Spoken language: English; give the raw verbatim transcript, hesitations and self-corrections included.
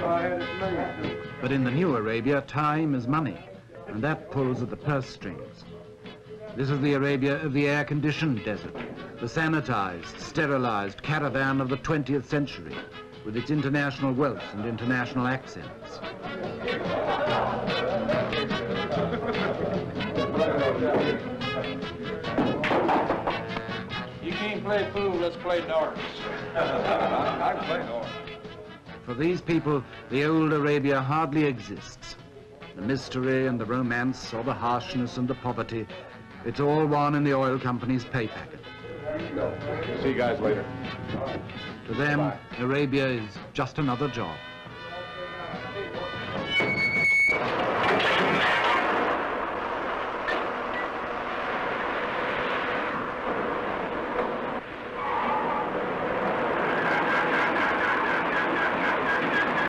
But in the new Arabia, time is money, and that pulls at the purse strings. This is the Arabia of the air-conditioned desert, the sanitized, sterilized caravan of the twentieth century, with its international wealth and international accents. You can't play pool, let's play darts. I, I can play darts. For these people, the old Arabia hardly exists. The mystery and the romance, or the harshness and the poverty, it's all one in the oil company's pay packet. See you guys later. To them, Arabia is just another job.